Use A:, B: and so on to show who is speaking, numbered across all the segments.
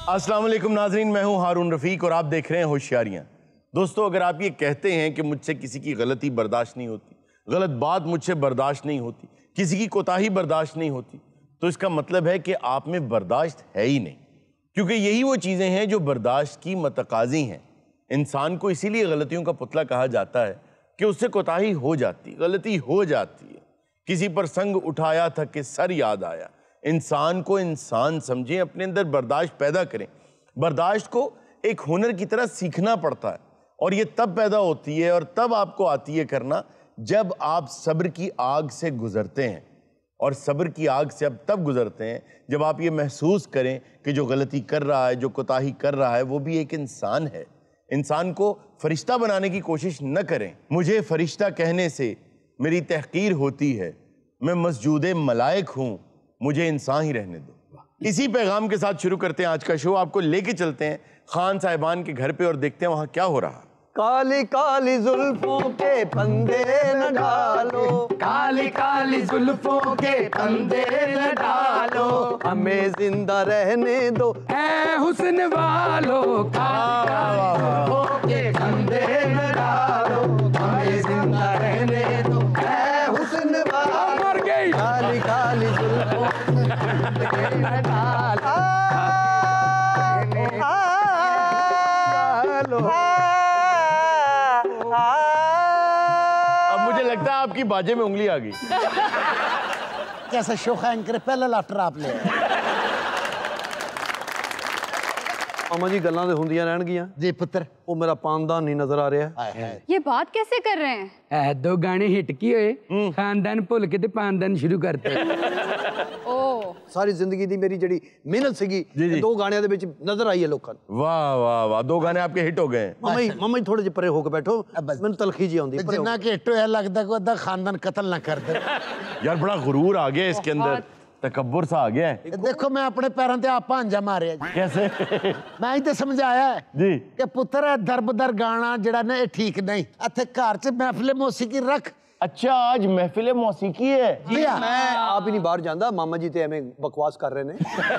A: अस्सलाम वालेकुम नाज़रीन, मैं हूं हारून रफ़ीक और आप देख रहे हैं होशियारियां। दोस्तों, अगर आप ये कहते हैं कि मुझसे किसी की गलती बर्दाश्त नहीं होती, गलत बात मुझसे बर्दाश्त नहीं होती, किसी की कोताही बर्दाश्त नहीं होती, तो इसका मतलब है कि आप में बर्दाश्त है ही नहीं, क्योंकि यही वो चीज़ें हैं जो बर्दाश्त की मतकाज़ी हैं। इंसान को इसीलिए गलतियों का पुतला कहा जाता है कि उससे कोताही हो जाती, गलती हो जाती है। किसी पर संग उठाया था कि सर याद आया। इंसान को इंसान समझें, अपने अंदर बर्दाश्त पैदा करें। बर्दाश्त को एक हुनर की तरह सीखना पड़ता है और ये तब पैदा होती है और तब आपको आती है करना जब आप सब्र की आग से गुजरते हैं। और सब्र की आग से अब तब गुजरते हैं जब आप ये महसूस करें कि जो गलती कर रहा है, जो कोताही कर रहा है, वो भी एक इंसान है। इंसान को फरिश्ता बनाने की कोशिश न करें। मुझे फरिश्ता कहने से मेरी तहकीर होती है, मैं मस्जूदे मलाइक हूँ, मुझे इंसान ही रहने दो। इसी पैगाम के साथ शुरू करते हैं आज का शो। आपको लेके चलते हैं खान साहिबान के घर पे और देखते हैं वहाँ क्या हो रहा है।
B: काली काली जुल्फों के फंदे न डालो,
C: काली काली जुल्फों के फंदे न डालो,
B: हमें जिंदा रहने दो
C: ऐ हुस्न वालो। काली जुल्फों के फंदे न डालो, हमें जिंदा रहने दो ऐ हुस्न वालो। मर गई।
B: काली काली जुल्फों के फंदे न डालो।
A: लगता है आपकी बाजे में उंगली आ गई।
D: कैसा शोखा एंकर पहला लाफ्टर आप ले
B: अम्मा जी गल्लां ते हुंदियां रहणगियां
D: जी पुत्र।
B: वो मेरा पानदान नहीं नजर आ रहा है।
E: ये बात कैसे कर रहे हैं?
C: दो गाने हिट किए, खानदान भुल के ते पानदान शुरू करते।
E: ओ
B: सारी जिंदगी दी मेरी जड़ी मेहनत सीगी दो गाणियां दे विच नजर आई है लोकां नूं।
A: वाह वाह वाह, दो गाने आपके हिट हो गए।
B: मम्मा जी थोड़े जे परे होके बैठो, मैनूं तलखी जी आउंदी।
D: जिन्ना कि हिट होया लगदा कोई अद्धा खानदान कत्ल ना कर दे।
A: यार बड़ा गुरूर आ गया इसके अंदर, तकब्बुर सा आ गया है।
D: देखो मैं अपने पैरों ते आप भांजा मारे
A: कैसे?
D: मैं ही तो समझाया है
A: जी
D: कि पुत्र दरबदर गाना जड़ा ना ये ठीक नहीं। इत्थे घर च महफिल मौसीकी रख।
A: अच्छा, आज महफिल मौसीकी है।
B: जी मैं आप ही नहीं बाहर जांदा, मामा जी ते एवें बकवास कर रहे ने।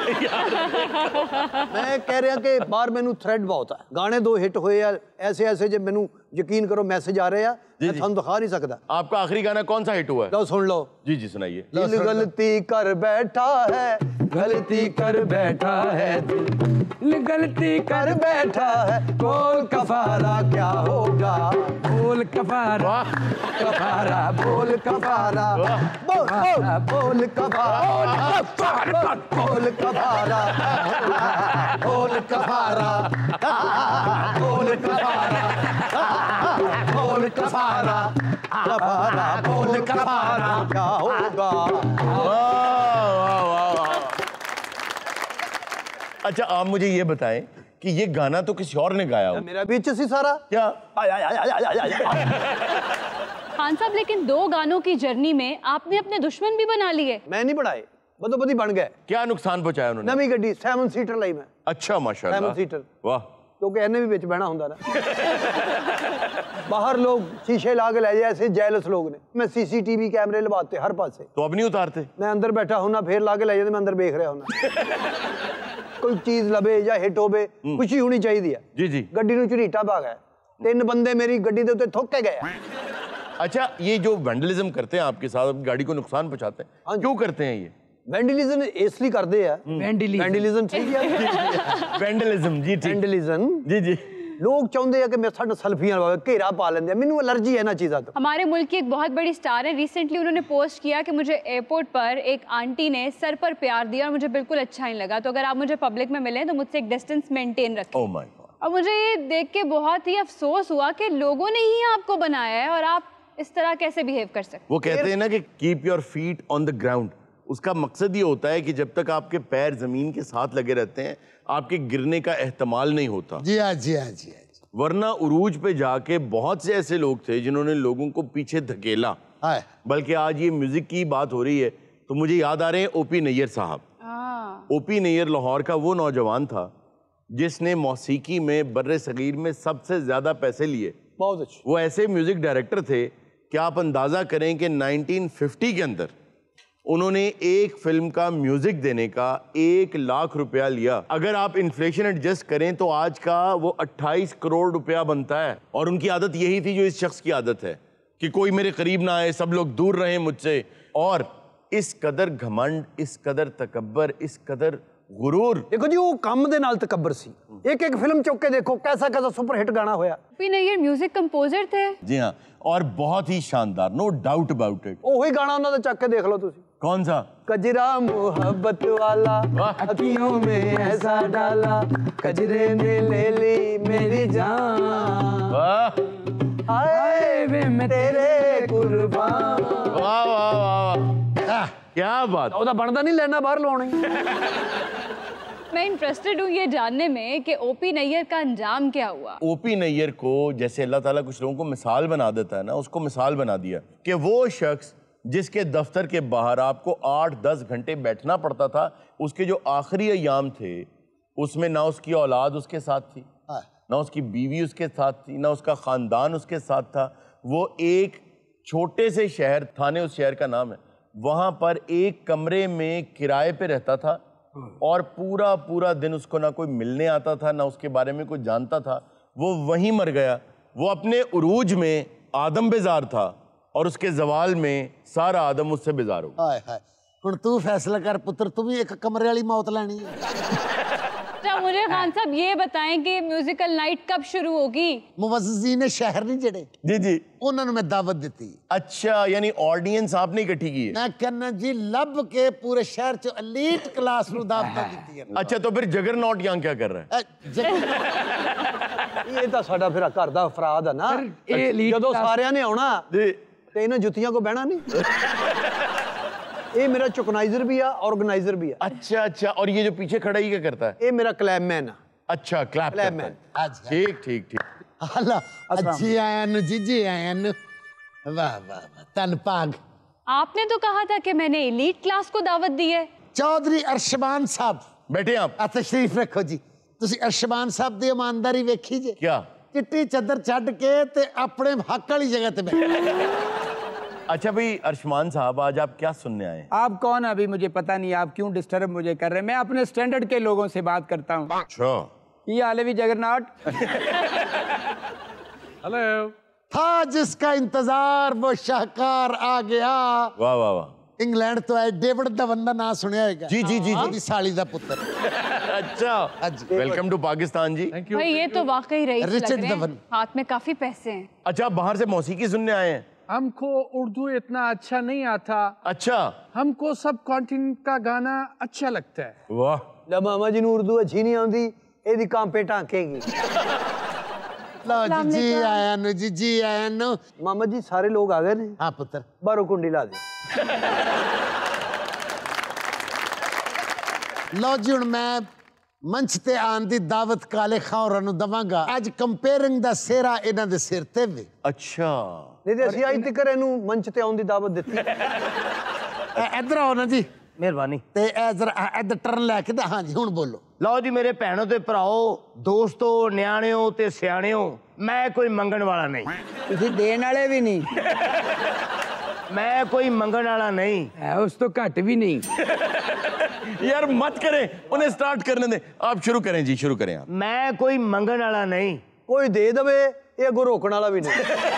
B: मैं कह रहा कि बाहर मैनू थ्रेड बहुत है, गाने दो हिट होए आ, ऐसे ऐसे जे मैनू यकीन करो मैसेज आ रहे हैं, मैं थानू दिखा नहीं सकता।
A: आपका आखिरी गाना कौन सा हिट हुआ है?
B: लो सुन लो।
A: जी जी सुनाइए।
B: दिल गलती कर बैठा है,
C: गलती कर बैठा है, दिल गलती कर बैठा है, बोल कफारा क्या होगा, बोल कफारा, कफारा बोल कफारा,
B: बोल बोल कफारा, बोल कफारा,
D: बोल कफारा
B: बोल कफारा, बोल कफारा, कफारा बोल कफारा क्या होगा।
A: अच्छा, आप मुझे ये बताएं कि ये गाना तो किसी और ने गाया हो।
B: मेरा बीच सी सारा
A: क्या?
E: खान साहब, लेकिन दो गानों की जर्नी में आपने अपने दुश्मन भी बना लिए।
B: मैं नहीं बनाए, बदो बदी बन गए।
A: क्या नुकसान पहुंचाया उन्होंने?
B: नवी गड्डी 7 सीटर लाई मैं।
A: अच्छा माशाल्लाह,
B: 7 सीटर।
A: वाह।
B: क्योंकि इन्हें भी बिच बहना होंदा ना। बाहर लोग शीशे ला के ले जाए, ऐसे जेलस लोग ने। मैं सीसीटीवी कैमरे लवाते हर पासे।
A: तो अब नहीं उतारते?
B: मैं अंदर बैठा होना, फिर ला के ले जाते, मैं अंदर देख रहा होना। कोई चीज लबे या हिट होवे, खुशी होनी चाहिए।
A: जी जी।
B: गड्डी नूं झरीटा पा गया, 3 बंदे मेरी गड्डी दे उत्ते थुक के गए।
A: अच्छा, ये जो वैंडलिज्म करते हैं आपके साथ, गाड़ी को नुकसान पहुंचाते हैं, क्यों करते हैं ये?
B: वैंडलिज्म इसलिए करते हैं। वैंडलिज्म ठीक है।
A: वैंडलिज्म जी ठीक।
B: वैंडलिज्म
A: जी जी।
B: लोग चाहते हैं कि मेरे साथ सेल्फियां घेरा पा लेंगे, मैनू एलर्जी है ना चीज़ा तो।
E: हमारे मुल्क की एक बहुत बड़ी स्टार है, रिसेंटली उन्होंने पोस्ट किया कि मुझे एयरपोर्ट पर एक आंटी ने सर पर प्यार दिया और मुझे बिल्कुल अच्छा नहीं लगा, तो अगर आप मुझे पब्लिक में मिलें तो मुझसे एक डिस्टेंस मेंटेन रखें।
A: Oh my god.
E: और मुझे ये देख के बहुत ही अफसोस हुआ कि लोगों ने ही आपको बनाया है और आप इस तरह कैसे बिहेव कर सकते।
A: वो कहते हैं ना कि keep your feet on the ground. उसका मकसद ये होता है कि जब तक आपके पैर जमीन के साथ लगे रहते हैं, आपके गिरने का एहतमाल नहीं होता।
D: जी हाँ जी हाँ जी हाँ।
A: वरना उरूज पे जाके बहुत से ऐसे लोग थे जिन्होंने लोगों को पीछे धकेला। बल्कि आज ये म्यूजिक की बात हो रही है तो मुझे याद आ रहे हैं ओपी नैयर साहब। ओपी नैयर लाहौर का वो नौजवान था जिसने मौसीकी में बर्रे सगीर में सबसे ज्यादा पैसे लिए।
B: बहुत अच्छे।
A: वो ऐसे म्यूजिक डायरेक्टर थे कि आप अंदाजा करें कि 1950 के अंदर उन्होंने एक फिल्म का म्यूजिक देने का 1 लाख रुपया लिया। अगर आप इन्फ्लेशन एडजस्ट करें तो आज का वो 28 करोड़ रुपया बनता है। और उनकी आदत यही थी जो इस शख्स की आदत है कि कोई मेरे करीब ना आए, सब लोग दूर रहें मुझसे। और इस कदर घमंड, इस कदर तकब्बर, इस कदर गुरूर।
B: देखो जी, वो काम दे नाल तकब्बर सी। एक एक फिल्म चुक के देखो, कैसा कैसा सुपर हिट गाना होया।
E: ओपी नैयर म्यूजिक कंपोजर थे।
A: जी हाँ, और बहुत ही शानदार, नो डाउट अबाउट इट।
B: वही गाना उन्होंने चक के देख लो तुसी।
A: कौन सा?
B: कजरा मोहब्बत वाला अखियों में ऐसा डाला, कजरे ने ले ली मेरी जान,
A: वाह
B: हाय वे मैं तेरे कुर्बान।
A: वाह वाह वाह, क्या बात।
B: ਉਹਦਾ ਬਣਦਾ नहीं लेना बाहर लौनी।
E: मैं इंटरेस्टेड हूँ ये जानने में कि ओपी नैयर का अंजाम क्या हुआ।
A: ओपी नैयर को जैसे अल्लाह ताला कुछ लोगों को मिसाल बना देता है ना, उसको मिसाल बना दिया कि वो शख्स जिसके दफ्तर के बाहर आपको 8-10 घंटे बैठना पड़ता था, उसके जो आखिरी अयाम थे उसमें ना उसकी औलाद उसके साथ थी, ना उसकी बीवी उसके साथ थी, ना उसका ख़ानदान उसके साथ था। वो एक छोटे से शहर, थाने उस शहर का नाम है, वहाँ पर एक कमरे में किराए पे रहता था और पूरा पूरा दिन उसको ना कोई मिलने आता था, ना उसके बारे में कोई जानता था। वो वहीं मर गया। वो अपने उरूज में आदम बेजार था और उसके जवाल में सारा आदम उससे बेजार हो।
D: हाय हाय, हुण तू फैसला कर पुत्र, तू भी एक कमरे वाली मौत लैनी है।
E: अच्छा मुझे खान साहब ये बताएं कि म्यूजिकल नाइट कब शुरू होगी?
D: मुवज़्ज़िज़ीन शहर नहीं जड़े,
A: जी जी,
D: उन्होंने मैं दावत दी।
A: अच्छा, यानी ऑडियंस आपने इकट्ठी की है?
D: मैं कहना जी लब के पूरे शहर च एलीट क्लास नु दावत दी है।
A: अच्छा, तो फिर जगरनॉट यहाँ क्या कर रहा है?
B: ਇਹ ਤਾਂ ਸਾਡਾ ਫਿਰ ਘਰ ਦਾ ਅਫਰਾਦ ਆ ਨਾ। ਜਦੋਂ ਸਾਰਿਆਂ ਨੇ ਆਉਣਾ
A: जी,
B: ਤੇ ਇਹਨਾਂ ਜੁੱਤੀਆਂ ਕੋ ਬਹਿਣਾ ਨਹੀਂ। ਇਹ ਮੇਰਾ ਚੁਕਨਾਈਜ਼ਰ ਵੀ ਆ, ਆਰਗੇਨਾਈਜ਼ਰ ਵੀ ਆ।
A: अच्छा अच्छा, और ये जो पीछे खड़ा ही क्या करता है?
B: ਇਹ ਮੇਰਾ क्लैपमैन आ।
A: अच्छा, क्लैप करता है।
D: अच्छा।
A: ठीक ठीक ठीक।
D: हला जी आया नु जी आया नु, वाह वाह वाह, तन पाग।
E: आपने तो कहा था कि मैंने एलीट क्लास को दावत दी है।
D: चौधरी अरशमान साहब
A: बैठे आप।
D: आ तशरीफ रखो जी। तुसी अरशमान साहब दी ईमानदारी वेखी जे?
A: क्या?
D: चिट्टी चादर छड्ड के ते अपने हक वाली जगह ते बैठे।
A: अच्छा भाई अरशमान साहब, आज आप क्या सुनने आए?
C: आप कौन? अभी मुझे पता नहीं, आप क्यों डिस्टर्ब मुझे कर रहे हैं? मैं अपने स्टैंडर्ड के लोगों से बात करता हूँ।
A: अच्छा,
C: ये हाल भी जगरनॉट। हेलो।
D: था जिसका इंतजार वो शाहकार आ गया।
A: वाह वाह वाह।
D: इंग्लैंड तो है, डेविड धवन का नाम सुनिया होगा?
A: जी जी जी
D: जी, साली दा पुत्र।
A: अच्छा, वेलकम टू पाकिस्तान जी।
E: भाई ये तो वाकई रईस लग
D: रिचर्ड
E: रहे हैं।
D: धवन।
E: हाथ में काफी पैसे हैं।
A: अच्छा, आप बाहर से मौसीकी सुनने आए हैं?
C: हमको उर्दू इतना अच्छा नहीं आता,
A: अच्छा,
C: हमको सब कॉन्टिनेंट का गाना अच्छा लगता है।
A: वाह।
B: ਲੈ ਮਾਮਾ ਜੀ ਨੂੰ ਉਰਦੂ ਅੱਛੀ ਨਹੀਂ ਆਉਂਦੀ, ਇਹਦੀ ਕਾਂਪੇ ਟਾਂਕੇਗੀ।
D: लो जी आया नु, जी आया नु।
B: ਮਾਮਾ ਜੀ ਸਾਰੇ ਲੋग आ गए ने,
D: हाँ पुत्र।
B: ਬਾਹਰੋਂ ਕੁੰਡੀ ਲਾ ਦਿਓ।
D: लो जी हुण मैं मंच ते आन दी दावत काले खां नु दवांगा। आज कंपेयरिंग दा सेरा इन्हां दे सिर ते वे।
A: अच्छा,
B: ਨਹੀਂ ਤੇ ਅਸੀਂ ਅੱਜ ਤੱਕ ਇਹਨੂੰ ਮੰਚ ਤੇ ਆਉਣ ਦੀ ਦਾਵਤ ਦਿੱਤੀ।
D: इधर आओ ना जी,
F: ਮਿਹਰਬਾਨੀ।
D: ते ए जरा इधर टर्न लेके ते हाँ जी हुण बोलो।
F: ਲਓ ਜੀ ਮੇਰੇ ਭੈਣੋ ਤੇ ਭਰਾਓ, ਦੋਸਤੋ, ਨਿਆਣਿਓ ਤੇ ਸਿਆਣਿਓ, ਮੈਂ ਕੋਈ ਮੰਗਣ ਵਾਲਾ ਨਹੀਂ।
C: ਤੁਸੀਂ ਦੇਣ ਵਾਲੇ ਵੀ ਨਹੀਂ
F: मैं कोई मंगण वाला नहीं।
C: है, उस तो घट भी नहीं।
A: यार मत करें, उन्हें स्टार्ट करने दें। आप शुरू करें जी, शुरू करें आप।
F: मैं कोई मंगण वाला नहीं।
B: ਕੋਈ ਦੇ ਦੇਵੇ, ਇਹ ਅੱਗੋਂ ਰੋਕਣ ਵਾਲਾ ਵੀ ਨਹੀਂ।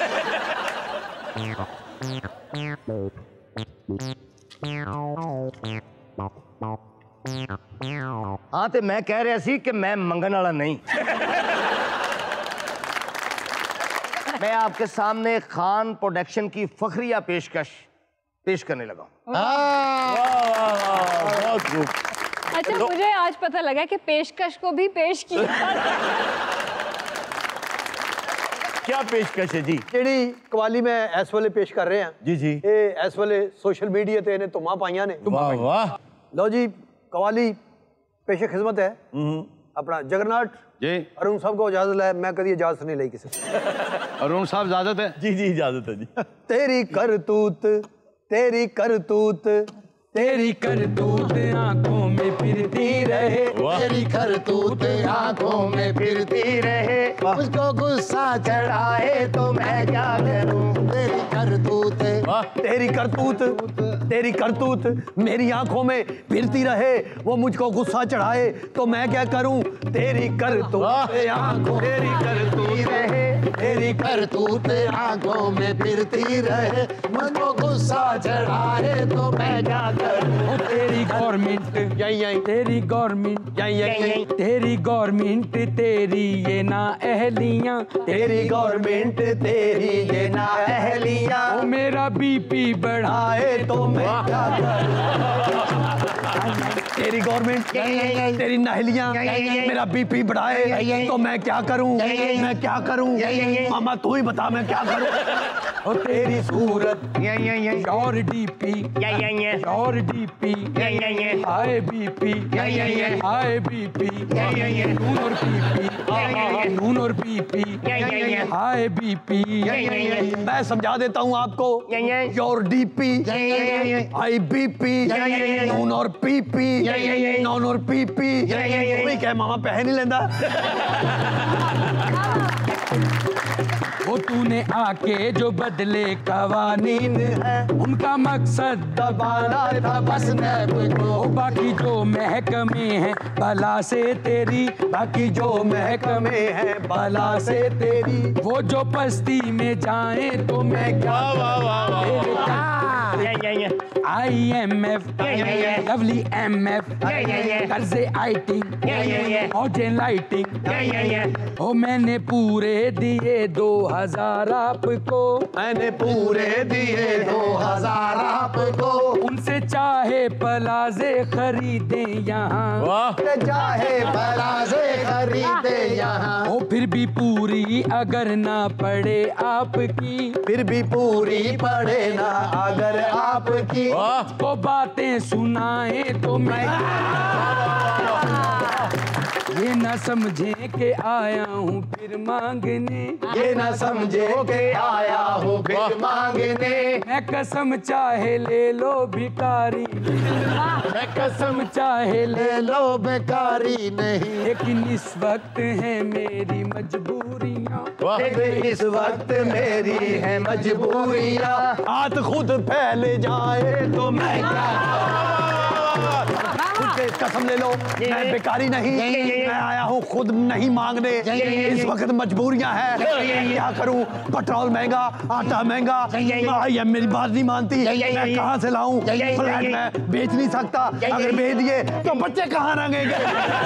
F: हाँ तो मैं कह रहा सी कि मैं मंगण वाला नहीं। मैं आपके सामने खान प्रोडक्शन की फखरिया पेशकश पेश करने लगा हूं।
A: बहुत खूब।
E: अच्छा मुझे आज पता लगा कि पेशकश को भी पेश किया।
A: क्या पेशकश है जी?
B: ਜਿਹੜੀ ਕਵਾਲੀ ਮੈਂ ਇਸ ਵੇਲੇ ਪੇਸ਼ ਕਰ ਰਿਹਾ
A: जी जी।
B: ਇਹ ਇਸ ਵੇਲੇ ਸੋਸ਼ਲ ਮੀਡੀਆ ਤੇ ਇਹਨੇ ਧੁੰਮਾਂ ਪਾਈਆਂ ਨੇ।
A: वाह वाह।
B: ਲਓ ਜੀ ਕਵਾਲੀ ਪੇਸ਼ੇ ਖਿਦਮਤ ਹੈ अपना जगरनाट
A: जी।
B: अरुण साहब को इजाजत है, मैं कभी इजाजत नहीं ली किसी से।
A: अरुण साहब इजाजत है? जी जी इजाजत है जी।
B: तेरी करतूत
C: तेरी करतूत आंखों में फिरती रहे,
D: तेरी करतूत आंखों में फिरती रहे, मुझको गुस्सा चढ़ाए तो मैं क्या करूं। तेरी करतूत,
C: तेरी करतूत मेरी आंखों में फिरती रहे, वो मुझको गुस्सा चढ़ाए तो मैं क्या करूं। तेरी करतूत आंखों, तेरी करतूत रहे,
D: तेरी करतूत आंखों में फिरती रहे, मुझको गुस्सा चढ़ाए तो मैं क्या करूं।
C: तेरी गवर्नमेंट यही, तेरी गवर्नमेंट यही, तेरी गवर्नमेंट तेरी ये ना अहलियां,
D: तेरी गवर्नमेंट तेरी ये ना अहलियां,
C: वो मेरा बीपी बढ़ाए तो मैं क्या करूं। तेरी गवर्नमेंट तेरी नहलियां मेरा बीपी बढ़ाए तो मैं क्या करूं, मैं क्या करूं। मामा तू ही बता मैं क्या करूं। और तेरी सूरत your DP, your DP, high BP, high BP, नून और बीपी, नून और बीपी, हाय बीपी। मैं समझा देता हूं आपको, योर डीपी, हाई बीपी, नून और पीपी, नॉन और पीपी। वही क्या मामा पह नहीं लेंदा। वो तूने आके जो बदले कवानीन है, उनका मकसद दबाना था बस नैब को। बाकी जो महकमे हैं बला से तेरी, बाकी जो महकमे हैं बला से तेरी, वो जो पस्ती में जाए तो मैं क्या। IMF, लवली MF, कर्जे आईटी, मौजें लाइटिंग। ओ मैंने पूरे दिए 2000 आपको,
D: मैंने पूरे दिए 2000 आपको,
C: उनसे चाहे प्लाजे खरीदे यहाँ,
D: चाहे प्लाजे खरीदे यहाँ।
C: ओ फिर भी पूरी अगर ना पड़े आपकी,
D: फिर भी पूरी पड़े ना अगर आपकी,
C: वो बातें सुनाए तो मैं ये ना समझे के आया हूँ फिर मांगने,
D: ये ना समझे के आया हूँ फिर मांगने।
C: मैं कसम चाहे ले लो भिकारी, मैं कसम चाहे ले
D: लो बेकारी नहीं,
C: लेकिन इस वक्त है मेरी मजबूरियाँ,
D: लेकिन इस वक्त मेरी है मजबूरियाँ।
C: हाथ खुद फैल जाए तो मैं कसम ले लो, मैं बेकारी नहीं, मैं आया हूँ खुद नहीं मांगने। इस वक्त मजबूरियां हैं, क्या करूँ। पेट्रोल महंगा, आटा महंगा, ये मेरी बात नहीं मानती। मैं कहाँ से लाऊं, फ्लैट मैं बेच नहीं सकता, अगर बेच दिए तो बच्चे कहाँ रहेंगे।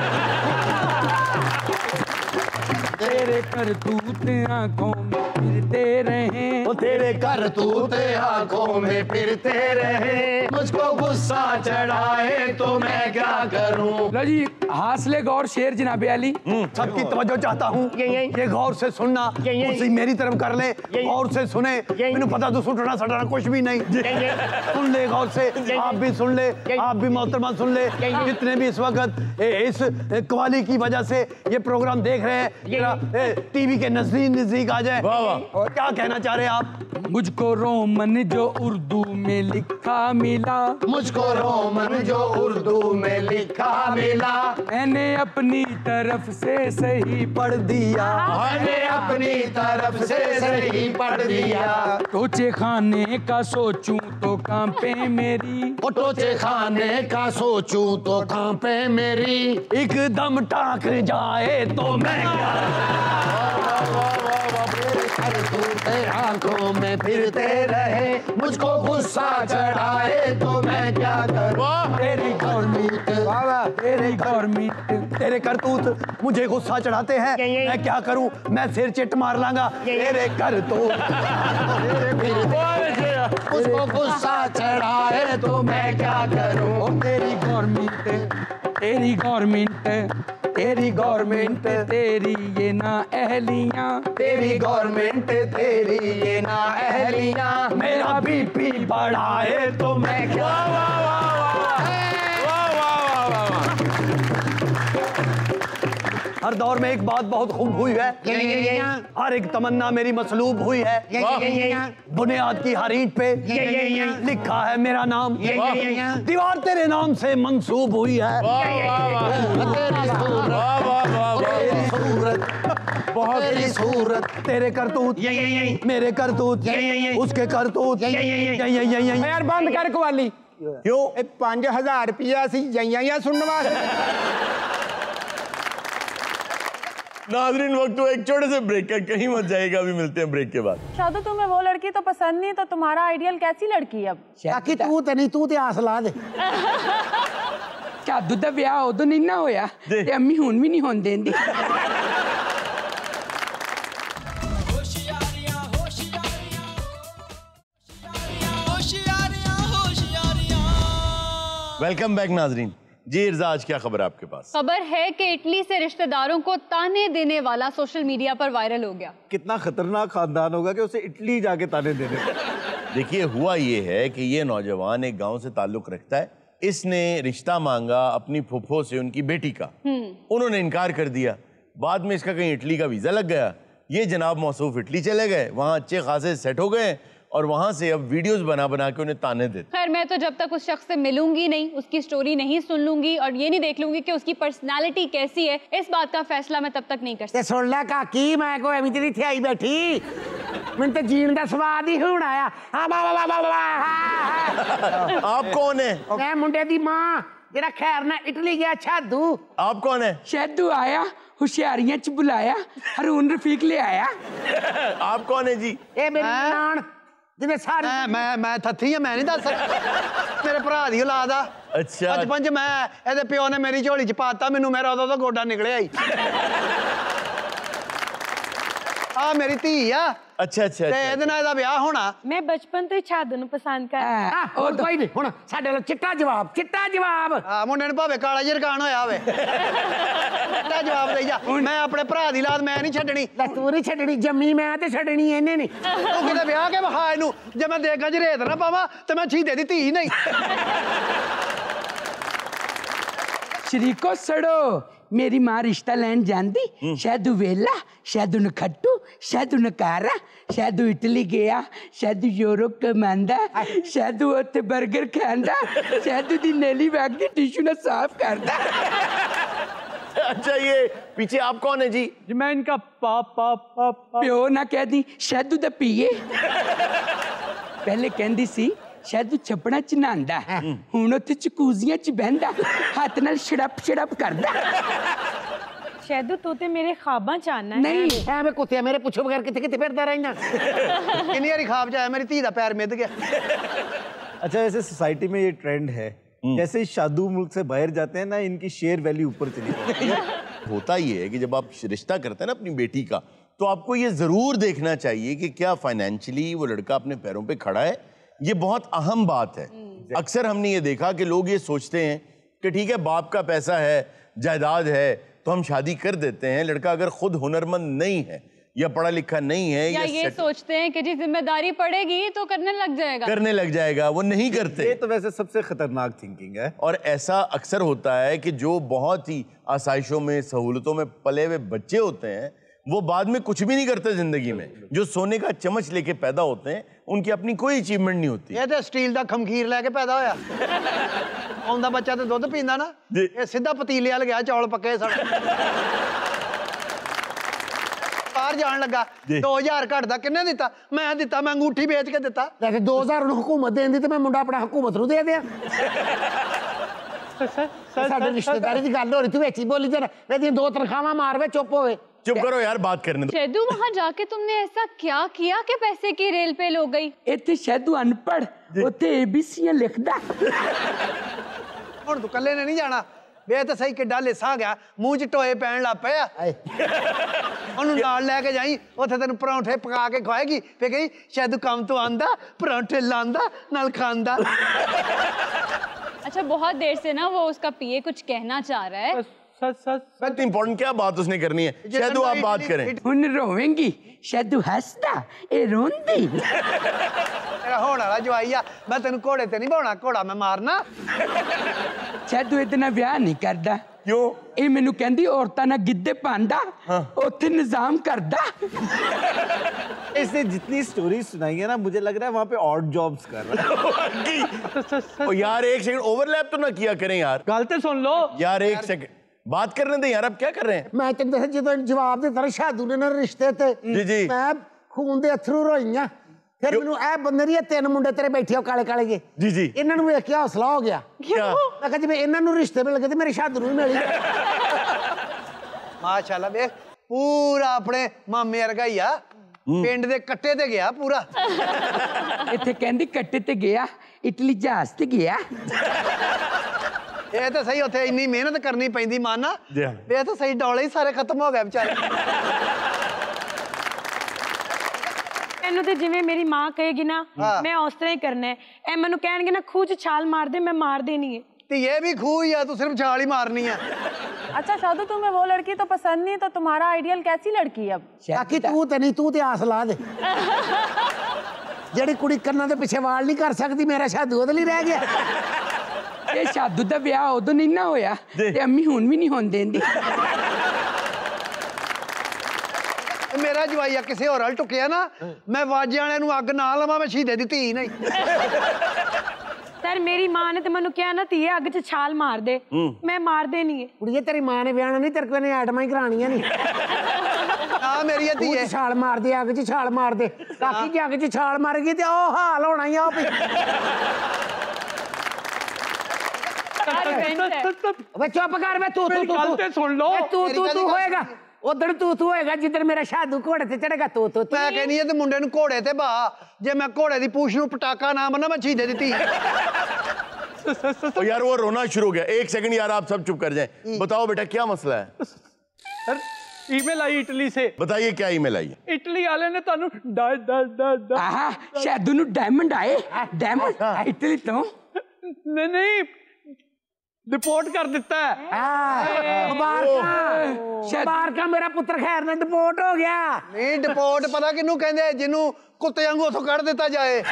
C: तेरे करतूत आंखों में फिरते रहे,
D: वो तेरे करतूत आंखों में फिरते रहे, मुझको गुस्सा चढ़ाए तो मैं क्या करूं।
C: लो जी हासले गौर शेर जनाबे अली, सबकी तवज्जो चाहता हूँ, ये गौर से सुनना, उसी मेरी तरफ कर ले, गौर से सुने। मैंने पता तो सुटना सटना कुछ भी नहीं, सुन ले गौर से। आप भी सुन ले, आप भी मोहतरमा सुन ले, जितने भी इस वक्त इस कवाली की वजह से ये प्रोग्राम देख रहे हैं, टीवी के नजदीक आ जाए। और क्या कहना चाह रहे हैं आप। मुझको रोमन जो उर्दू में लिखा मिला,
D: मुझको रोमन जो उर्दू में लिखा मिला,
C: मैंने अपनी तरफ से सही पढ़ दिया,
D: मैंने अपनी तरफ से सही पढ़ दिया।
C: टोचे खाने का सोचूं तो कांपे मेरी,
D: टोचे खाने का सोचूं तो कांपे मेरी,
C: एकदम टाक जाए तो मैं
D: आंखों में फिरते रहे, मुझको गुस्सा चढ़ाए तो मैं क्या करूं।
C: तेरी गवर्नमेंट, तेरी गवर्नमेंट, तेरे करतूत मुझे गुस्सा चढ़ाते हैं, मैं क्या करूं। मैं सिर चिट मार लांगा। तेरे करतूत
D: मुझको गुस्सा चढ़ाए तो मैं क्या करूं।
C: तेरी गवर्नमेंट, तेरी गवर्नमेंट, तेरी गवर्नमेंट तेरी ये ना अहलियां,
D: तेरी गवर्नमेंट तेरी ये ना अहलियां,
C: मेरा बीपी बढ़ाए तो मैं क्या। हर दौर में एक बात बहुत खूब हुई है, हर एक तमन्ना मेरी मसलूब हुई है, बुनियाद की हर ईंट पे लिखा है मेरा नाम, दीवार तेरे नाम से मंसूब हुई है। बहुत तेरी सूरत, तेरे करतूत मेरे करतूत, उसके करतूत,
B: यार बंद कर कवाली।
A: क्यों?
B: 5000 रुपया सी जइया सुनने वास्ते।
A: नाज़रीन वक्त तो एक छोटे से ब्रेक का, कहीं मत जाएगा, अभी मिलते हैं ब्रेक के बाद।
G: शादू तुम्हें वो लड़की तो पसंद नहीं, तो तुम्हारा आइडियल कैसी लड़की है अब?
B: ताकि तू ते नहीं, तू ते आस ला दे।
H: शादू दा ब्याह उदों नहीं ना होया ते अम्मी हुन भी नहीं होन देंदी।
A: वेलकम बैक नाजरीन। जी इर्जा, आज क्या खबर है आपके पास?
E: खबर है कि इटली से रिश्तेदारों को ताने देने वाला सोशल मीडिया पर वायरल हो गया।
C: कितना खतरनाक खानदान होगा कि उसे इटली जाके ताने देने।
A: देखिए, हुआ ये है कि ये नौजवान एक गांव से ताल्लुक रखता है। इसने रिश्ता मांगा अपनी फुफ्फो से उनकी बेटी का, उन्होंने इनकार कर दिया। बाद में इसका कहीं इटली का वीजा लग गया। ये जनाब मौसूफ इटली चले गए, वहाँ अच्छे खासे सेट हो गए और वहां से अब वीडियोस बना बना के उन्हें ताने देते।
E: खैर, मैं तो जब तक उस शख्स से मिलूंगी नहीं, उसकी स्टोरी नहीं सुन लूंगी और ये नहीं देख लूंगी कि उसकी पर्सनालिटी कैसी है, इस बात का फैसला मैं तब तक नहीं कर सकती।
B: सुन ला काकी, मैं को एवं तेरी थी बैठी, मैं तो जीण दा स्वाद ही हुण आया।
A: आप कौन है?
B: मैं मुंडे दी मां जेड़ा खैर ना इटली गया शादू।
A: आप कौन है?
H: शादू आया, होशियारियां च बुलाया, हारून रफीक ले आया।
A: आप कौन है जी?
B: ए मेरी नान जिन्हें सारी
C: मैं थथी मैं नहीं दस मेरे भरा दी औलाद आ।
A: अच्छा,
C: बचपन च मैं ਇਹਦੇ ਪਿਓ ਨੇ ਮੇਰੀ ਝੋਲੀ ਚ ਪਾਤਾ, ਮੈਨੂੰ ਮੇਰਾ ਉਦੋਂ ਤੋਂ ਗੋਡਾ ਨਿਕਲਿਆ ਹੀ। ਆ ਮੇਰੀ ਧੀ ਆ।
A: अच्छा अच्छा
C: ਤੇ ਇਹਦੇ ਨਾਲ ਇਹਦਾ ਵਿਆਹ ਹੋਣਾ।
G: मैं बचपन तो ही शादू नु पसंद कर।
B: और कोई नहीं हुण साडे लो चिट्टा जवाब, चिट्टा जवाब।
C: ਆ ਮੁੰਡੇ ਨੂੰ ਭਾਵੇਂ ਕਾਲਾ ਜਿਹਾ ਰਕਾਨ ਹੋਇਆ ਹੋਵੇ, ਤਾਂ ਜਵਾਬ ਦੇਈ ਜਾ। ਮੈਂ ਆਪਣੇ ਭਰਾ ਦੀ ਔਲਾਦ ਮੈਂ ਨਹੀਂ ਛੱਡਣੀ।
B: ਲੈ ਤੂੰ ਨਹੀਂ ਛੱਡਣੀ, ਜੰਮੀ ਮੈਂ ਤੇ ਛੱਡਣੀ ਇਹਨੇ ਨਹੀਂ।
C: ਉਹ ਕਿਤੇ ਵਿਆਹ ਕੇ ਵਿਖਾ ਇਹਨੂੰ, ਜੇ ਮੈਂ ਦੇਗਾ ਚ ਰੇਤ ਨਾ ਪਾਵਾਂ ਤੇ ਮੈਂ ਛੀਦੇ ਦੀ ਧੀ ਨਹੀਂ।
H: शरीको सड़ो, मेरी मां रिश्ता लैन जांदी, शायदू वेला, शायदू नखट्टू, शायदू नकारा, शायदू इटली गया, शायदू यूरोप कमांदा, शायदू उत्थे बर्गर खांदा, शायदू दी नेली बैग दी टिश्यू ना साफ करदा।
A: अच्छा, ये पीछे आप कौन है जी?
C: मैं इनका पापा
H: प्यो ना कह दी, शायदू दा पिए। पहले कहंदी सी शायदू छपड़ा च नहांदा, हुण उत्थे चकूजियां च बहंदा, हाथ नाल छड़प छड़प करदा।
G: शादू तू ते मेरे ख्वाबां च आना है।
H: नहीं
B: ਐਵੇਂ ਕੁੱਤਿਆ ਮੇਰੇ ਪੁੱਛੋ ਬਗੈਰ ਕਿੱਥੇ ਕਿੱਥੇ ਫਿਰਦਾ ਰਹਿਣਾ।
C: किन्नी बारी ख्वाब च आया मेरी धी दा पैर मिद गया।
I: अच्छा, ऐसे सोसाइटी में ये ट्रेंड है, जैसे ही शादू मुल्क से बाहर जाते हैं ना, इनकी शेयर वैल्यू ऊपर चली जाती है।
A: होता ये है कि जब आप रिश्ता करते हैं ना अपनी बेटी का, तो आपको ये जरूर देखना चाहिए कि क्या फाइनेंशियली वो लड़का अपने पैरों पे खड़ा है। ये बहुत अहम बात है। अक्सर हमने ये देखा कि लोग ये सोचते हैं कि ठीक है, बाप का पैसा है, जायदाद है, तो हम शादी कर देते हैं। लड़का अगर खुद हुनरमंद नहीं है या पढ़ा लिखा नहीं है
E: या ये सोचते हैं कि जी जिम्मेदारी पड़ेगी तो करने लग जाएगा, वो नहीं करते।
I: ये तो वैसे सबसे खतरनाक थिंकिंग है।
A: और ऐसा अक्सर होता है कि जो बहुत ही आसाइशों में, सहूलतों में पले हुए बच्चे होते हैं, वो बाद में कुछ भी नहीं करते जिंदगी में। जो सोने का चम्मच लेके पैदा होते हैं, उनकी अपनी कोई अचीवमेंट नहीं होती।
C: ये तो स्टील दा खमखीर लेके पैदा होया। आउंदा बच्चा तो दुध पींदा ना, ये सीधा पतीले वाल गया, चौल पक्के सड़। बाहर जान लगा, 2000 घट दा किन्ने दिता? मैं दिता, मैं अंगूठी बेच के दिता।
B: वैसे 2000 ਨੂੰ हुकूमत देंदी ਤੇ ਮੈਂ ਮੁੰਡਾ ਆਪਣਾ ਹਕੂਮਤ ਨੂੰ ਦੇ ਦਿਆਂ। ਸਾਡੇ ਰਿਸ਼ਤੇਦਾਰੀ ਦੀ ਗੱਲ ਹੋ ਰਹੀ, ਤੂੰ ਵਿੱਚ ਹੀ ਬੋਲੀ ਜਰਾ। ਇਹਦੀਆਂ 2 ਤਨਖਾਹਾਂ ਮਾਰ ਵੇ, चुप होवे।
A: चुप करो यार, बात करने दो।
E: शादू, वहाँ जाके तुमने ऐसा क्या किया कि पैसे की रेल पेल हो गई?
H: इत्थे शादू अनपढ़, उत्थे एबीसीयां लिखदा।
C: ਹੁਣ ਤੂੰ ਕੱਲੇ ਨੇ ਨਹੀਂ ਜਾਣਾ। ਵੇ ਤਾਂ ਸਹੀ ਕਿੱਡਾ ਲਿਸਾ ਗਿਆ, ਮੂੰਹ 'ਚ ਟੋਏ ਪੈਣ ਲੱਗ ਪਿਆ। ਉਹਨੂੰ ਨਾਲ ਲੈ ਕੇ ਜਾਈ, ਉੱਥੇ ਤੈਨੂੰ ਪਰੌਂਠੇ ਪਕਾ ਕੇ ਖਵਾਏਗੀ। ਫੇ ਕਹੀ ਸ਼ਾਇਦ ਕੰਮ ਤੋਂ ਆਂਦਾ, ਪਰੌਂਠੇ ਲਾਂਦਾ, ਨਾਲ ਖਾਂਦਾ।
E: अच्छा, बहुत देर से ना वो उसका पीए कुछ कहना चाह रहा है।
A: इतनी इंपॉर्टेंट क्या बात उसने करनी है? शायद आप बात करें।
H: हुन रोवेंगी, शायदू हंसदा, ए रोंदी।
C: तेरा होने वाला जवाई आ, मैं तेन घोड़े ते नहीं बाउणा, घोड़ा मैं मारना।
H: शायदू इतना ब्याह नहीं करदा।
A: क्यों?
H: ਇਹ ਮੈਨੂੰ ਕਹਿੰਦੀ ਔਰਤਾਂ ਨਾਲ ਗਿੱਧੇ ਪਾਉਂਦਾ ਉੱਥੇ ਨਿਜ਼ਾਮ करदा।
I: इसने जितनी स्टोरी सुनाई है ना, मुझे लग रहा है वहाँ पे ऑड जॉब्स कर रहा है।
A: ओ यार एक सेकंड ओवरलैप तो ना किया करें यार।
C: गल तो सुन लो
A: यार एक सेकंड बात करने दें यार, अब क्या कर रहे हैं?
D: मैं तेन दस जो जवाब दिता शादू ने ना रिश्ते ते
A: जी।
D: मैं खून दे अथरू रोईया फिर मैनू ए बंदे नहीं तीन मुंडे तेरे बैठे हो काले काले जे
A: जी
D: इन्हां नूं वेख के हौसला हो गया।
A: क्या?
D: मैं कहा जिवें इन्हां नूं रिश्ते मिल गए ते मेरे शादू नूं मिल गए।
B: माशाल्लाह देख पूरा अपने मामे वर्गा ही आ पिंड दे कट्टे ते गया पूरा।
H: ਇੱਥੇ ਕਹਿੰਦੀ ਕੱਟੇ ਤੇ ਗਿਆ ਇਟਲੀ ਜਹਾਜ਼ ਤੇ ਗਿਆ।
B: ਇਹ ਤਾਂ ਸਹੀ ਉੱਥੇ ਇੰਨੀ ਮਿਹਨਤ ਕਰਨੀ ਪੈਂਦੀ ਮਾਨਾ ਇਹ ਤਾਂ ਸਹੀ ਡੋਲੇ ਹੀ ਸਾਰੇ ਖਤਮ ਹੋ ਗਏ ਵਿਚਾਰੇ।
G: ਇਹਨੂੰ ਤੇ ਜਿਵੇਂ ਮੇਰੀ ਮਾਂ ਕਹੇਗੀ ਨਾ ਮੈਂ ਉਸ ਤਰ੍ਹਾਂ ਹੀ ਕਰਨਾ ਹੈ। ਇਹ ਮੈਨੂੰ ਕਹਿਣਗੇ ਨਾ ਖੂਹ 'ਚ ਛਾਲ ਮਾਰ ਦੇ, ਮੈਂ ਮਾਰ ਦੇਣੀ ਹੈ।
B: ਤੇ ਇਹ ਵੀ ਖੂਹ ਹੀ ਆ, ਤੂੰ ਸਿਰਫ ਛਾਲ ही मारनी है।
J: अच्छा शादू तुम्हें वो लड़की तो पसंद नहीं, तो तुम्हारा आइडियल कैसी लड़की है अब?
D: ताकि तू ते नहीं, तू ते आस ला दे। ਜਿਹੜੀ ਕੁੜੀ ਕੰਨਾਂ ਦੇ ਪਿੱਛੇ ਵਾਲ ਨਹੀਂ ਕਰ ਸਕਦੀ, ਮੇਰਾ ਸ਼ਾਦੂ ਉਹਦੇ ਲਈ ਰਹਿ ਗਿਆ।
H: ਇਹ ਸ਼ਾਦੂ ਦਾ ਵਿਆਹ ਉਦੋਂ ਨਹੀਂ ਨਾ ਹੋਇਆ ਤੇ ਅੰਮੀ ਹੁਣ ਵੀ ਨਹੀਂ ਹੋਣ ਦਿੰਦੀ।
B: ਮੇਰਾ ਜਵਾਈਆ ਕਿਸੇ ਹੋਰ ਨਾਲ ਟੁਕਿਆ ਨਾ, ਮੈਂ ਵਾਜੇ ਵਾਲਿਆਂ ਨੂੰ ਅੱਗ ਨਾ ਲਵਾਂ, ਮੈਂ ਸ਼ਹੀਦੇ ਦੀ ਧੀ ਨਹੀਂ।
G: ਸਰ ਮੇਰੀ ਮਾਂ ਨੇ ਤੇ ਮੈਨੂੰ ਕਿਹਾ ਨਾ ਧੀਏ ਅੱਗ 'ਚ ਛਾਲ ਮਾਰ ਦੇ, ਮੈਂ ਮਾਰ ਦੇਣੀ ਹੈ।
D: ਕੁੜੀਏ ਤੇਰੀ ਮਾਂ ਨੇ ਵਿਆਹਣਾ ਨਹੀਂ, ਤੇਰੇ ਕੋਲ ਨੇ ਆਟਮਾਂ ਹੀ ਕਰਾਣੀਆਂ ਨਹੀਂ।
B: ਆ ਮੇਰੀ ਧੀਏ
D: ਛਾਲ ਮਾਰ ਦੇ, ਅੱਗ 'ਚ ਛਾਲ ਮਾਰ ਦੇ। ਕਾਕੀ ਜੇ ਅੱਗ 'ਚ ਛਾਲ ਮਾਰ ਗਈ ਤੇ ਉਹ ਹਾਲ ਹੋਣਾ ਹੀ ਆ। ਵੇ ਚੁੱਪ ਕਰ ਵੇ ਤੂੰ
C: ਗੱਲ ਤੇ ਸੁਣ ਲਓ।
D: ਤੂੰ ਹੋਏਗਾ ਉਧਰ ਤੂੰ ਹੋਏਗਾ ਜਿੱਦਣ ਮੇਰਾ ਸ਼ਾਦੂ ਘੋੜੇ ਤੇ ਚੜੇਗਾ ਤੂੰ
B: ਮੈਂ ਕਹਿੰਦੀ ਆ ਤੇ ਮੁੰਡੇ ਨੂੰ ਘੋੜੇ ਤੇ ਬਾ, ਜੇ ਮੈਂ ਘੋੜੇ ਦੀ ਪੂਛ ਨੂੰ ਪਟਾਕਾ ਨਾ ਬੰਨਾ ਮੈਂ ਸ਼ਹੀਦੇ ਦੀ ਧੀ।
A: ओ यार वो रोना शुरू हो गया। एक सेकंड यार आप सब चुप कर जाएं। बताओ बेटा क्या मसला है?
C: सर ईमेल आई इटली से।
A: बताइए क्या ईमेल आई है?
C: इटली वाले ने तानू
H: आहा शादू नु डायमंड आए, डायमंड इटली तो
C: नहीं डिपोर्ट कर दिता है।
D: मुबारक मेरा पुत्र खैर ने डिपोर्ट हो गया।
B: नहीं डिपोर्ट पता किनू कहंदे जिन्नू कुत्ते वांगू उथों कढ़ दिता जाए।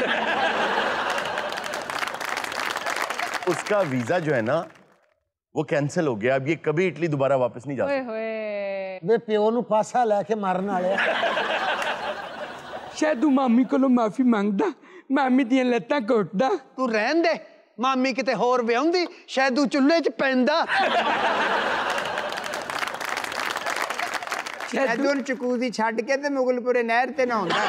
A: उसका वीजा जो है ना वो कैंसिल हो गया। अब ये कभी इटली दोबारा वापस नहीं जा सकता।
D: वे प्यो नू पासा लेके मारन वाले
H: शादू मामी कोलों माफी मांगदा, मामी दी लत्तां घोटदा।
B: तू रहन दे, मामी किते होर विआहुंदी, शायद चुल्हे च पैंदा।
K: शादू नू चकूदी छड्ड के ते मुगलपुरे नहर ते नहाउंदा।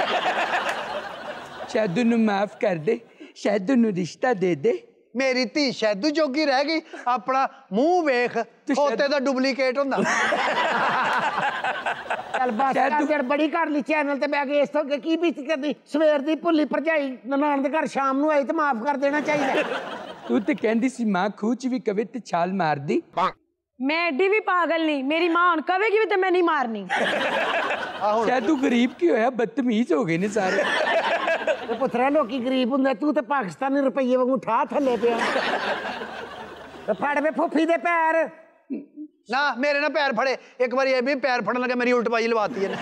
H: शादू नू माफ कर दे, शादू नू रिश्ता दे दे।
B: मेरी धी शैदू जोगी रह गई, अपना मुंह वेख खोते दा डुप्लीकेट हुंदा।
D: चल बस कर बड़ी कर ली चैनल ते बैठ के इस तो की बीती करदी। सवेर दी भुल्ली भरजाई ननान दे घर शाम नू आई ते माफ कर देना चाहिए।
H: तू ते कहंदी सी मां खूह च भी कवे ते छाल मार दी।
G: मैं एडी भी पागल नहीं, मेरी मां हुण कवेगी भी ते मैं नहीं मारनी।
H: शादू गरीब की होया, बदतमीज हो गए ने सारे।
D: पुत्रा लोकी गरीब हुंदे, तू ते पाकिस्तानी रुपये वांगू ठा थल्ले पिया। ते फड़ वे फुफी दे पैर।
B: ना मेरे ना पैर फड़े, एक बार ये भी पैर फड़न लगा, मेरी उल्टबाजी लवाती है।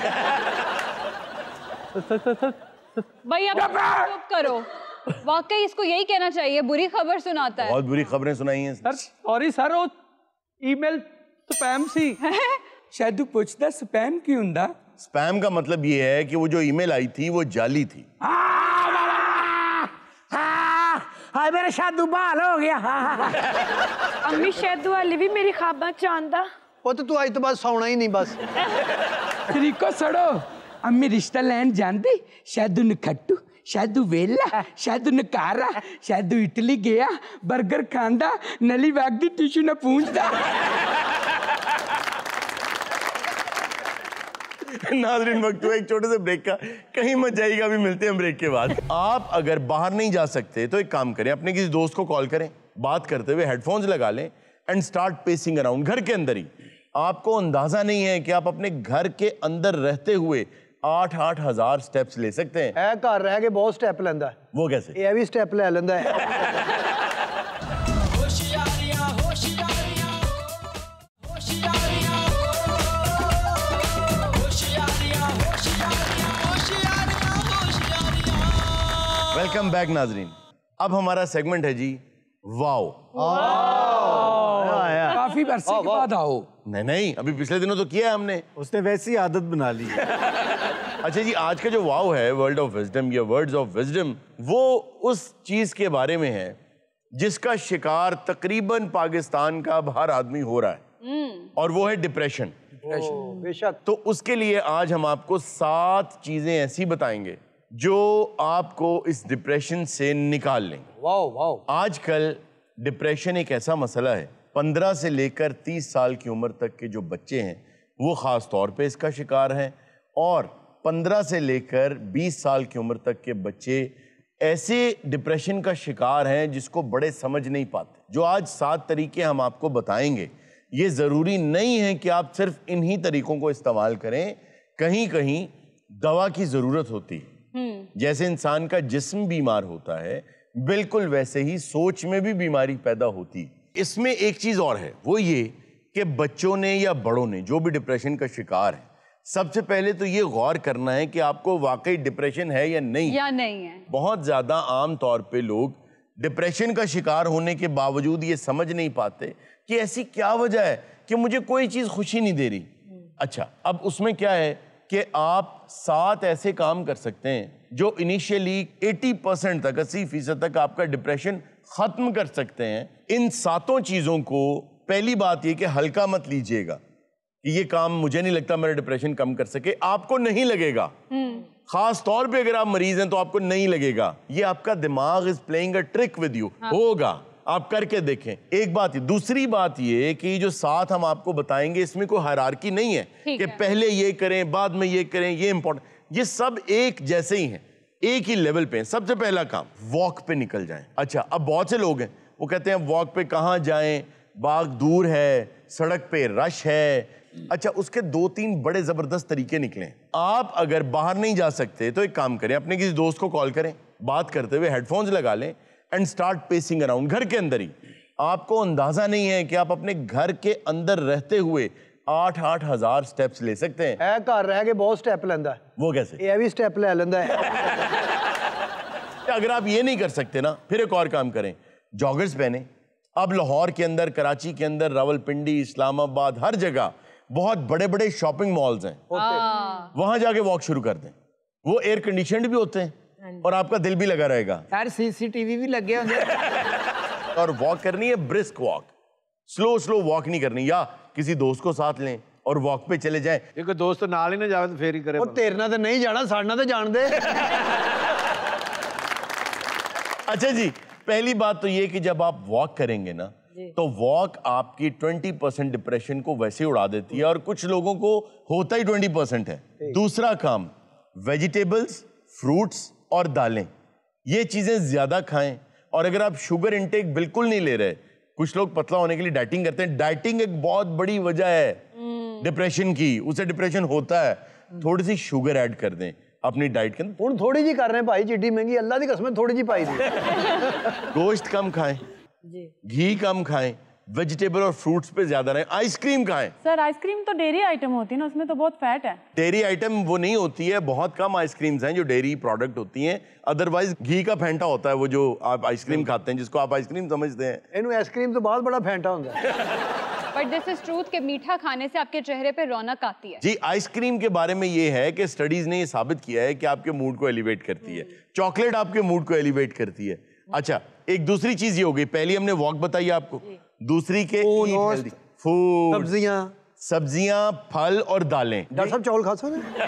E: भाई अब चुप करो, वाकई इसको यही कहना चाहिए, बुरी खबर सुनाता है।
A: बहुत बुरी खबरें सुनाई हैं
C: सर। सॉरी सर, वो ईमेल स्पैम सी।
H: शादू पूछदा स्पैम की हुंदा?
A: स्पैम का मतलब ये है कि वो जो ईमेल आई थी वो जाली थी।
D: हाय मेरा शादू बहाल हो गया।
G: अम्मी शादू वाली भी मेरी ख्वाबां च आंदा।
B: वो तो तू आज तो बाद सौना ही नहीं बस।
H: तरीको सड़ो, अम्मी रिश्ता लैन जानदी। शादू न खट्टू, शादू वेला, शादू न कारा, शादू इटली गया, बर्गर खांदा, नली वागदी टिश्यू न पूंछदा।
A: नाज़रीन वक्त हुआ एक छोटे से ब्रेक का, कहीं मत जाइएगा, अभी मिलते हैं ब्रेक के बाद। आप अगर बाहर नहीं जा सकते तो एक काम करें, अपने किसी दोस्त को कॉल करें, बात करते हुए हेडफोन्स लगा लें एंड स्टार्ट पेसिंग अराउंड घर के अंदर ही। आपको अंदाजा नहीं है कि आप अपने घर के अंदर रहते हुए 8-8 हजार स्टेप्स ले सकते हैं।
B: है घर रह के बहुत स्टेप लेंदा है।
A: वो कैसे?
B: ये भी स्टेप ले लेंदा है।
A: वेलकम बैक नाजरीन। अब हमारा सेगमेंट है जी वाओ।
H: काफी काफी अरसे के बाद आओ।
A: नहीं, अभी पिछले दिनों तो किया है हमने।
I: उसने वैसी आदत बना ली।
A: अच्छा जी, आज का जो वाव है, वर्ल्ड ऑफ विजडम या वर्ड्स ऑफ विजडम, वो उस चीज के बारे में है जिसका शिकार तकरीबन पाकिस्तान का हर आदमी हो रहा है, और वो है डिप्रेशन।
C: बेशक।
A: तो उसके लिए आज हम आपको 7 चीजें ऐसी बताएंगे जो आपको इस डिप्रेशन से निकाल लेंगे।
C: Wow wow.
A: आजकल डिप्रेशन एक ऐसा मसला है, 15 से लेकर 30 साल की उम्र तक के जो बच्चे हैं वो खास तौर पे इसका शिकार हैं, और 15 से लेकर 20 साल की उम्र तक के बच्चे ऐसे डिप्रेशन का शिकार हैं जिसको बड़े समझ नहीं पाते। जो आज 7 तरीके हम आपको बताएंगे, ये ज़रूरी नहीं है कि आप सिर्फ इन्हीं तरीकों को इस्तेमाल करें, कहीं कहीं दवा की ज़रूरत होती है। जैसे इंसान का जिस्म बीमार होता है, बिल्कुल वैसे ही सोच में भी बीमारी पैदा होती है। इसमें एक चीज़ और है, वो ये कि बच्चों ने या बड़ों ने जो भी डिप्रेशन का शिकार है, सबसे पहले तो ये गौर करना है कि आपको वाकई डिप्रेशन है या नहीं
E: है।
A: बहुत ज़्यादा आम तौर पे लोग डिप्रेशन का शिकार होने के बावजूद ये समझ नहीं पाते कि ऐसी क्या वजह है कि मुझे कोई चीज़ खुशी नहीं दे रही। अच्छा, अब उसमें क्या है कि आप 7 ऐसे काम कर सकते हैं जो इनिशियली 80% तक, 80% तक आपका डिप्रेशन ख़त्म कर सकते हैं। इन 7 चीज़ों को, पहली बात ये कि हल्का मत लीजिएगा कि ये काम मुझे नहीं लगता मेरा डिप्रेशन कम कर सके। आपको नहीं लगेगा, खास तौर पे अगर आप मरीज हैं तो आपको नहीं लगेगा। ये आपका दिमाग is playing a trick with you. होगा, आप करके देखें। एक बात ये। दूसरी बात ये कि जो 7 हम आपको बताएंगे, इसमें कोई हायरार्की नहीं है कि पहले ये करें बाद में ये करें, ये इंपॉर्टेंट। ये सब एक जैसे ही हैं, एक ही लेवल पे हैं। सबसे पहला काम, वॉक पे निकल जाएं। अच्छा, अब बहुत से लोग हैं वो कहते हैं वॉक पे कहाँ जाएं, बाग दूर है, सड़क पे रश है। अच्छा, उसके 2-3 बड़े जबरदस्त तरीके निकले। आप अगर बाहर नहीं जा सकते तो एक काम करें, अपने किसी दोस्त को कॉल करें, बात करते हुए हेडफोन्स लगा लें एंड स्टार्ट पेसिंग अराउंड, घर के अंदर ही। आपको अंदाजा नहीं है कि आप अपने घर के अंदर रहते हुए 8-8 हज़ार स्टेप्स ले सकते हैं।
C: घर रह के बहुत स्टेप लेंदा है।
A: वो कैसे?
C: ये भी स्टेप ले लेंदा है।
A: अगर आप ये नहीं कर सकते ना, फिर एक और काम करें, जॉगर्स पहने। अब लाहौर के अंदर, कराची के अंदर, रावलपिंडी, इस्लामाबाद, हर जगह बहुत बड़े बड़े शॉपिंग मॉल्स हैं, वहां जाके वॉक शुरू कर दें। वो एयर कंडीशनड भी होते हैं और आपका दिल भी लगा रहेगा।
K: यार सीसीटीवी भी लगे होंगे।
A: और वॉक करनी है ब्रिस्क वॉक, स्लो वॉक नहीं करनी। या किसी दोस्त को साथ लें और वॉक पे चले जाएं।
C: एक दोस्त नाल ही ना जावे तो फेर ही करे। वो तेरना तो नहीं जाना, साड़ना तो जान दे।
A: अच्छा जी, पहली बात तो ये कि जब आप वॉक करेंगे ना, तो वॉक आपकी 20% डिप्रेशन को वैसे उड़ा देती है, और कुछ लोगों को होता ही 20% है। दूसरा काम, वेजिटेबल्स, फ्रूट्स और दालें, ये चीजें ज्यादा खाएं। और अगर आप शुगर इंटेक बिल्कुल नहीं ले रहे, कुछ लोग पतला होने के लिए डाइटिंग करते हैं। डाइटिंग एक बहुत बड़ी वजह है डिप्रेशन की, उससे डिप्रेशन होता है। थोड़ी सी शुगर ऐड कर दें अपनी डाइट के अंदर।
C: हुण थोड़ी जी कर रहे हैं भाई, जिड्डी महंगी, अल्लाह दी कसम थोड़ी जी पाई दी।
A: गोश्त कम खाएं, घी कम खाएं, वेजिटेबल और फ्रूट्स पे ज्यादा रहें। आइसक्रीम खाएं।
J: सर आइसक्रीम तो डेयरी आइटम होती है ना, उसमें तो बहुत फैट है।
A: डेयरी आइटम वो नहीं होती है, बहुत कम आइसक्रीम्स हैं जो डेयरी प्रोडक्ट होती हैं। अदरवाइज घी का फेंटा होता है वो जो आप आइसक्रीम खाते हैं, जिसको आप आइसक्रीम समझते हैं।
C: इन्हों आइसक्रीम तो बहुत बड़ा फेंटा होता है।
E: बट दिस इज ट्रूथ कि मीठा खाने से आपके चेहरे पे रौनक आती है।
A: जी, आइसक्रीम के बारे में ये है कि स्टडीज ने ये साबित किया है कि आपके मूड को एलिवेट करती है। चॉकलेट आपके मूड को एलिवेट करती है। अच्छा, एक दूसरी चीज ये हो गई, पहली हमने वॉक बताई आपको, दूसरी के फूड, सब्जियां, फल और दालें।
C: डॉक्टर साहब चावल खा सकते?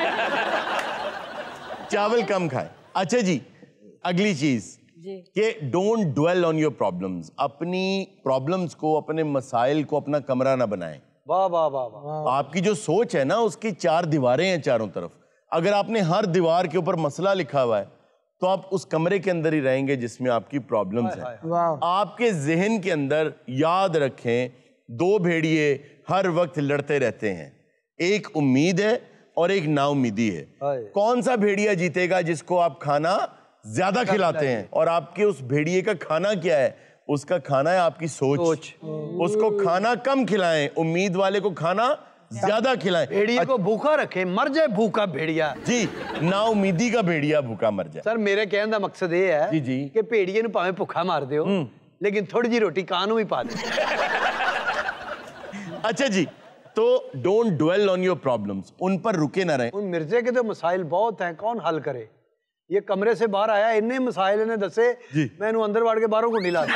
A: चावल कम खाएं। अच्छा जी, अगली चीज कि don't dwell on your problems. अपनी प्रॉब्लम्स को, अपने मसाइल को अपना कमरा ना बनाएं।
C: वाह वाह वाह वाह।
A: आपकी जो सोच है ना, उसकी 4 दीवारें हैं चारों तरफ। अगर आपने हर दीवार के ऊपर मसला लिखा हुआ है तो आप उस कमरे के अंदर ही रहेंगे जिसमें आपकी प्रॉब्लम्स हैं। आपके जहन के अंदर याद रखें, 2 भेड़िए हर वक्त लड़ते रहते हैं, एक उम्मीद है और एक नाउमीदी है। कौन सा भेड़िया जीतेगा? जिसको आप खाना ज्यादा खिलाते हैं। और आपके उस भेड़िए का खाना क्या है? उसका खाना है आपकी सोच। उसको खाना कम खिलाएं, उम्मीद वाले को खाना ज्यादा खिलाएं।
C: भेड़िए को भूखा रखें, मर जाए भूखा भेड़िया।
A: जी, नाउमीदी का भेड़िया भूखा मर जाए।
C: सर मेरे कहने का मकसद ये है
A: जी
C: कि भेड़िए ਨੂੰ ਭਾਵੇਂ ਭੁੱਖਾ ਮਾਰ ਦਿਓ, लेकिन थोड़ी जी रोटी कान भी पा दे।
A: अच्छा जी, तो don't dwell on your problems, उन पर रुके ना रहें।
C: उन मिर्जे के तो मसाइल बहुत हैं, कौन हल करे? ये कमरे से बाहर आया, इन्ने मसाइल ने दसे, मैं इन्हें अंदर वाड़ के बाहरों को ढिला।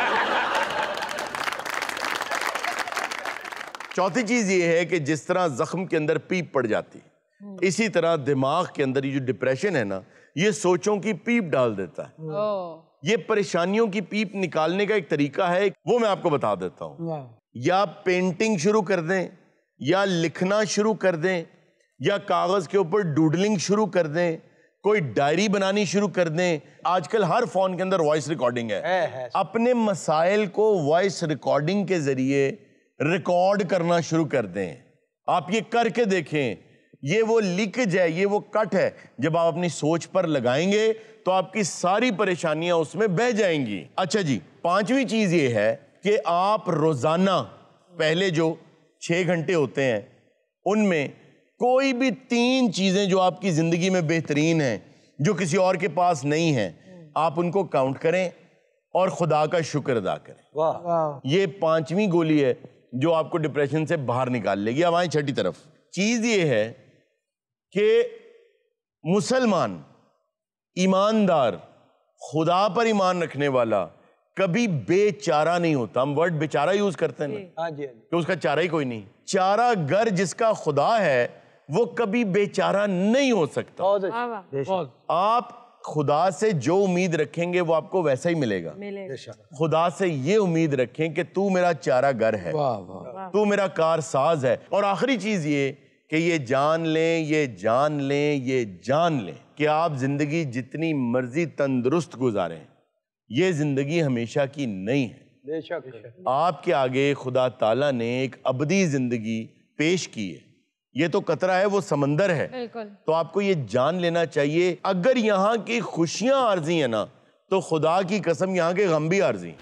A: चौथी चीज ये है कि जिस तरह जख्म के अंदर पीप पड़ जाती है, इसी तरह दिमाग के अंदर ये जो डिप्रेशन है ना, ये सोचों की पीप डाल देता है। ये परेशानियों की पीप निकालने का एक तरीका है, वो मैं आपको बता देता हूँ। या पेंटिंग शुरू कर दें, या लिखना शुरू कर दें, या कागज के ऊपर डूडलिंग शुरू कर दें, कोई डायरी बनानी शुरू कर दें। आजकल हर फोन के अंदर वॉइस रिकॉर्डिंग है। अपने मसाइल को वॉइस रिकॉर्डिंग के जरिए रिकॉर्ड करना शुरू कर दें। आप ये करके देखें, ये वो लीकेज है, ये वो कट है, जब आप अपनी सोच पर लगाएंगे तो आपकी सारी परेशानियां उसमें बह जाएंगी। अच्छा जी, पांचवी चीज ये है कि आप रोजाना पहले जो 6 घंटे होते हैं उनमें कोई भी 3 चीजें जो आपकी जिंदगी में बेहतरीन हैं, जो किसी और के पास नहीं है, आप उनको काउंट करें और खुदा का शुक्र अदा करें।
C: वाह,
A: ये 5वीं गोली है जो आपको डिप्रेशन से बाहर निकाल लेगी। अब आए छठी तरफ। चीज ये है कि मुसलमान, ईमानदार, खुदा पर ईमान रखने वाला कभी बेचारा नहीं होता। हम वर्ड बेचारा यूज करते हैं ना, तो उसका चारा ही कोई नहीं। चारा गर जिसका खुदा है वो कभी बेचारा नहीं हो सकता। आप खुदा से जो उम्मीद रखेंगे वो आपको वैसा ही मिलेगा। खुदा से ये उम्मीद रखें कि तू मेरा चारा गर है, तू मेरा कारसाज है। और आखिरी चीज ये कि ये जान लें, ये जान लें, ये जान लें कि आप जिंदगी जितनी मर्जी तंदुरुस्त गुजारें, ये जिंदगी हमेशा की नहीं है।
C: बेशक
A: आपके आगे खुदा ताला ने एक अबदी जिंदगी पेश की है। ये तो कतरा है, वो समंदर है।
E: बिल्कुल।
A: तो आपको ये जान लेना चाहिए, अगर यहाँ की खुशियां आर्जी है ना, तो खुदा की कसम यहाँ के गम भी आर्जी।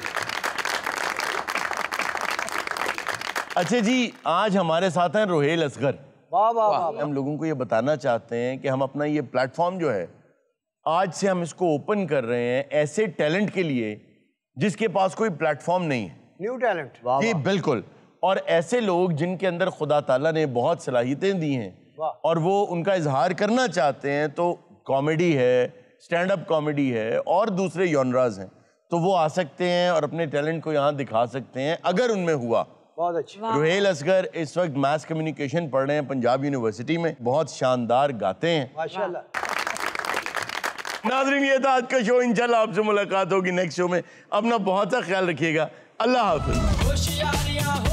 A: अच्छा जी, आज हमारे साथ हैं रोहेल असगर।
C: वाह वाह वाह।
A: हम लोगों को ये बताना चाहते हैं कि हम अपना ये प्लेटफॉर्म जो है, आज से हम इसको ओपन कर रहे हैं ऐसे टैलेंट के लिए जिसके पास कोई प्लेटफॉर्म नहीं है।
C: New talent.
A: जी बिल्कुल। और ऐसे लोग जिनके अंदर खुदा ताला ने बहुत सलाहियतें दी हैं और वो उनका इजहार करना चाहते हैं, तो कॉमेडी है, स्टैंड अप कॉमेडी है और दूसरे जॉनराज हैं, तो वो आ सकते हैं और अपने टैलेंट को यहाँ दिखा सकते हैं अगर उनमें हुआ।
C: बहुत अच्छी।
A: रोहेल असगर इस वक्त मास कम्युनिकेशन पढ़ रहे हैं पंजाब यूनिवर्सिटी में, बहुत शानदार गाते हैं
C: माशाल्लाह।
A: नाज़रीन, ये था आज का शो। इंशाल्लाह आपसे मुलाकात होगी नेक्स्ट शो में। अपना बहुत सा ख्याल रखिएगा। अल्लाह हाफ़िज़।